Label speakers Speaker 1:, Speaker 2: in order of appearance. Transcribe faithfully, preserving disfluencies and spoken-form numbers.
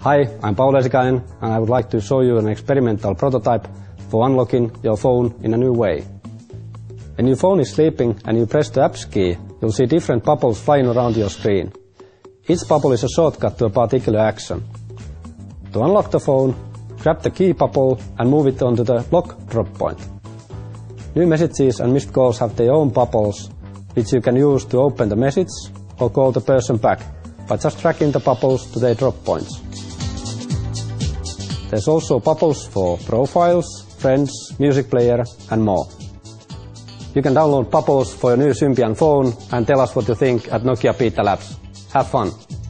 Speaker 1: Hi, I'm Paul Esikainen and I would like to show you an experimental prototype for unlocking your phone in a new way. When your phone is sleeping and you press the apps key, you'll see different bubbles flying around your screen. Each bubble is a shortcut to a particular action. To unlock the phone, grab the key bubble and move it onto the lock drop point. New messages and missed calls have their own bubbles, which you can use to open the message or call the person back by just dragging the bubbles to their drop points. There's also bubbles for profiles, friends, music player and more. You can download Bubbles for your new Symbian phone and tell us what you think at Nokia Beta Labs. Have fun!